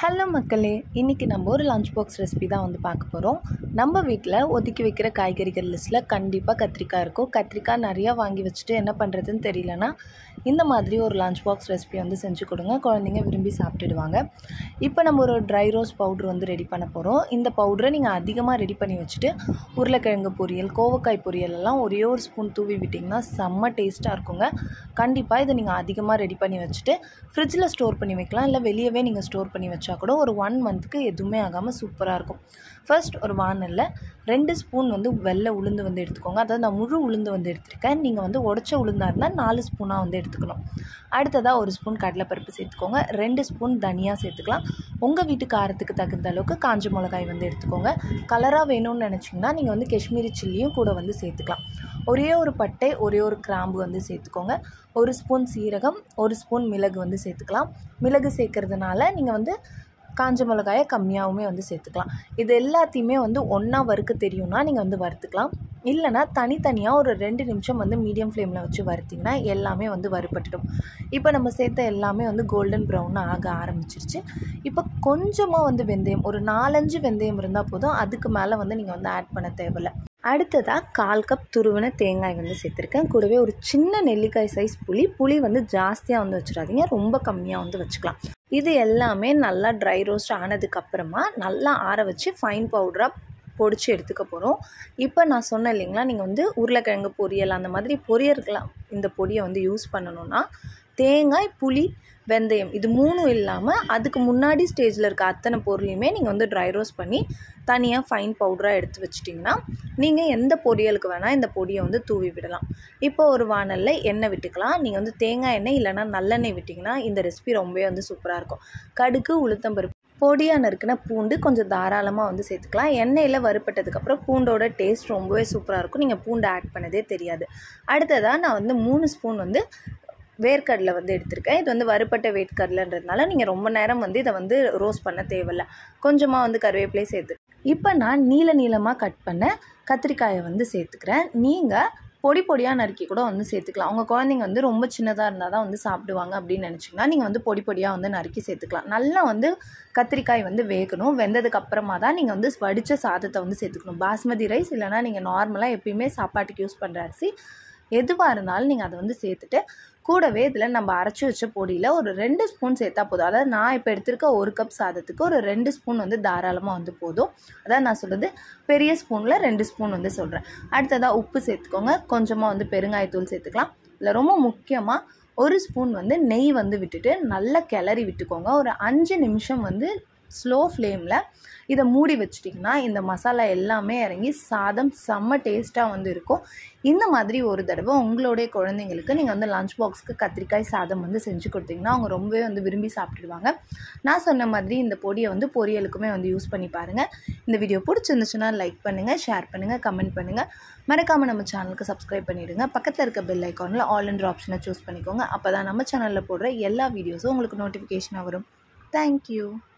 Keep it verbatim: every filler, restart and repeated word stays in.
Hello மக்களே, இன்றைக்கி நம்ம ஒரு லஞ்ச் பாக்ஸ் ரெசிபி தான் வந்து பார்க்க போகிறோம். நம்ம வீட்டில் ஒதுக்கி வைக்கிற காய்கறிகள் லிஸ்ட்டில் கண்டிப்பாக கத்திரிக்காய் இருக்கும். கத்திரிக்காய் நிறையா வாங்கி வச்சுட்டு என்ன பண்ணுறதுன்னு தெரியலனா இந்த மாதிரி ஒரு லஞ்ச் பாக்ஸ் ரெசிபி வந்து செஞ்சு கொடுங்க. குழந்தைங்க விரும்பி சாப்பிட்டுடுவாங்க. இப்போ நம்ம ஒரு ட்ரை ரோஸ் பவுட்ரு வந்து ரெடி பண்ண போகிறோம். இந்த பவுடரை நீங்கள் அதிகமாக ரெடி பண்ணி வச்சுட்டு உருளைக்கிழங்கு பொரியல், கோவக்காய் பொரியல் எல்லாம் ஒரே ஒரு ஸ்பூன் தூவி விட்டிங்கன்னா செம்ம டேஸ்ட்டாக இருக்குங்க. கண்டிப்பாக இதை நீங்கள் அதிகமாக ரெடி பண்ணி வச்சுட்டு ஃப்ரிட்ஜில் ஸ்டோர் பண்ணி வைக்கலாம். இல்லை வெளியவே நீங்கள் ஸ்டோர் பண்ணி வச்சா கூட ஒரு ஒன் மந்த்துக்கு எதுவுமே ஆகாமல் சூப்பராக இருக்கும். ஃபர்ஸ்ட் ஒரு வானலில் ரெண்டு ஸ்பூன் வந்து வெள்ளை உளுந்து வந்து எடுத்துக்கோங்க. அதாவது நான் முழு உளுந்து வந்து எடுத்துருக்கேன். நீங்கள் வந்து உடச்ச உளுந்தாக இருந்தால் நாலு ஸ்பூனாக வந்து எடுத்துக்கணும். அடுத்ததாக ஒரு ஸ்பூன் கடலைப்பருப்பு சேர்த்துக்கோங்க. ரெண்டு ஸ்பூன் தனியாக சேர்த்துக்கலாம். உங்கள் வீட்டு காரத்துக்கு தகுந்த அளவுக்கு காஞ்ச மிளகாய் வந்து எடுத்துக்கோங்க. கலராக வேணும்னு நினச்சிங்கன்னா நீங்கள் வந்து காஷ்மீரி சில்லியும் கூட வந்து சேர்த்துக்கலாம். ஒரே ஒரு பட்டை, ஒரே ஒரு கிராம்பு வந்து சேர்த்துக்கோங்க. ஒரு ஸ்பூன் சீரகம், ஒரு ஸ்பூன் மிளகு வந்து சேர்த்துக்கலாம். மிளகு சேர்க்கறதுனால நீங்கள் வந்து காஞ்ச மிளகாயை கம்மியாகவுமே வந்து சேர்த்துக்கலாம். இது எல்லாத்தையுமே வந்து ஒன்றா வறுக்க தெரியும்னா நீங்கள் வந்து வறுத்துக்கலாம். இல்லைனா தனித்தனியாக ஒரு ரெண்டு நிமிஷம் வந்து மீடியம் ஃப்ளேமில் வச்சு வறுத்திங்கன்னா எல்லாமே வந்து வறுபட்டுடும். இப்போ நம்ம சேர்த்த எல்லாமே வந்து கோல்டன் ப்ரௌன் ஆக ஆரம்பிச்சிருச்சு. இப்போ கொஞ்சமாக வந்து வெந்தயம், ஒரு நாலஞ்சு வெந்தயம் இருந்தால் போதும். அதுக்கு மேலே வந்து நீங்கள் வந்து ஆட் பண்ண தேவையில்லை. அடுத்ததாக கால் கப் துருவின தேங்காய் வந்து சேர்த்துருக்கேன். கூடவே ஒரு சின்ன நெல்லிக்காய் சைஸ் புளி புளி வந்து ஜாஸ்தியாக வந்து வச்சிடாதீங்க, ரொம்ப கம்மியாக வந்து வச்சுக்கலாம். இது எல்லாமே நல்லா ட்ரை ரோஸ்ட் ஆனதுக்கப்புறமா நல்லா ஆற வச்சு ஃபைன் பவுடராக பொடிச்சு எடுத்துக்க போகிறோம். இப்போ நான் சொன்னேன் இல்லைங்களா, நீங்கள் வந்து உருளைக்கிழங்கு பொரியல் அந்த மாதிரி பொரியலுக்கெல்லாம் இந்த பொடியை வந்து யூஸ் பண்ணணுன்னா தேங்காய், புளி, வெந்தயம் இது மூணும் இல்லாமல் அதுக்கு முன்னாடி ஸ்டேஜில் இருக்க அத்தனை பொருளையுமே நீங்கள் வந்து ட்ரை ரோஸ்ட் பண்ணி தனியாக ஃபைன் பவுடராக எடுத்து வச்சிட்டிங்கன்னா நீங்கள் எந்த பொரியலுக்கு வேணால் இந்த பொடியை வந்து தூவி விடலாம். இப்போ ஒரு வானலில் எண்ணெய் விட்டுக்கலாம். நீங்கள் வந்து தேங்காய் எண்ணெய் இல்லைனா நல்லெண்ணெய் விட்டிங்கன்னா இந்த ரெசிபி ரொம்பவே வந்து சூப்பராக இருக்கும். கடுகு, உளுத்தம்பருப்பு, பொடியாக நறுக்கின பூண்டு கொஞ்சம் தாராளமாக வந்து சேர்த்துக்கலாம். எண்ணெயில் வறுப்பட்டதுக்கப்புறம் பூண்டோட டேஸ்ட் ரொம்பவே சூப்பராக இருக்கும். நீங்கள் பூண்டு ஆட் பண்ணதே தெரியாது. அடுத்ததாக நான் வந்து மூணு ஸ்பூன் வந்து வேர்க்கடலை வந்து எடுத்திருக்கேன். இது வந்து வறுப்பட்ட வேர்க்கடலைன்றதுனால நீங்கள் ரொம்ப நேரம் வந்து இதை வந்து ரோஸ்ட் பண்ண தேவையில்லை. கொஞ்சமாக வந்து கருவேப்பிலை சேர்த்து இப்போ நான் நீள நீளமாக கட் பண்ண கத்திரிக்காயை வந்து சேர்த்துக்கிறேன். நீங்கள் பொடி பொடியாக நறுக்கி கூட வந்து சேர்த்துக்கலாம். உங்கள் குழந்தைங்க வந்து ரொம்ப சின்னதாக இருந்தால் தான் வந்து சாப்பிடுவாங்க அப்படின்னு நினச்சிங்கன்னா நீங்கள் வந்து பொடி பொடியாக வந்து நறுக்கி சேர்த்துக்கலாம். நல்லா வந்து கத்திரிக்காய் வந்து வேகணும். வெந்ததுக்கு அப்புறமா தான் நீங்கள் வந்து வடித்த சாதத்தை வந்து சேர்த்துக்கணும். பாஸ்மதி ரைஸ் இல்லைனா நீங்கள் நார்மலாக எப்பயுமே சாப்பாட்டுக்கு யூஸ் பண்ணுற அரிசி எதுவாக இருந்தாலும் நீங்கள் அதை வந்து சேர்த்துட்டு கூடவே இதில் நம்ம அரைச்சி வச்ச பொடியில் ஒரு ரெண்டு ஸ்பூன் சேர்த்தா போதும். அதாவது நான் இப்போ எடுத்திருக்க ஒரு கப் சாதத்துக்கு ஒரு ரெண்டு ஸ்பூன் வந்து தாராளமாக வந்து போதும். அதாவது நான் சொல்கிறது பெரிய ஸ்பூனில் ரெண்டு ஸ்பூன் வந்து சொல்கிறேன். அடுத்ததாக உப்பு சேர்த்துக்கோங்க. கொஞ்சமாக வந்து பெருங்காயத்தூள் சேர்த்துக்கலாம். இதில் ரொம்ப முக்கியமாக ஒரு ஸ்பூன் வந்து நெய் வந்து விட்டுட்டு நல்லா கிளறி விட்டுக்கோங்க. ஒரு அஞ்சு நிமிஷம் வந்து ஸ்லோ ஃப்ளேமில் இதை மூடி வச்சிட்டிங்கன்னா இந்த மசாலா எல்லாமே இறங்கி சாதம் செம்ம டேஸ்ட்டாக வந்து இருக்கும். இந்த மாதிரி ஒரு தடவை உங்களுடைய குழந்தைங்களுக்கு நீங்கள் வந்து லஞ்ச் பாக்ஸுக்கு கத்திரிக்காய் சாதம் வந்து செஞ்சு கொடுத்தீங்கன்னா அவங்க ரொம்பவே வந்து விரும்பி சாப்பிட்டுடுவாங்க. நான் சொன்ன மாதிரி இந்த பொடியை வந்து பொரியலுக்குமே வந்து யூஸ் பண்ணி பாருங்கள். இந்த வீடியோ பிடிச்சிருந்துச்சுன்னா லைக் பண்ணுங்கள், ஷேர் பண்ணுங்கள், கமெண்ட் பண்ணுங்கள். மறக்காமல் நம்ம சேனலுக்கு சப்ஸ்கிரைப் பண்ணிவிடுங்க. பக்கத்தில் இருக்க பெல் ஐக்கானில் ஆல் என்ற ஆப்ஷனை சூஸ் பண்ணிக்கோங்க. அப்போ தான் நம்ம சேனலில் போடுற எல்லா வீடியோஸும் உங்களுக்கு நோட்டிஃபிகேஷனாக வரும். தேங்க்யூ.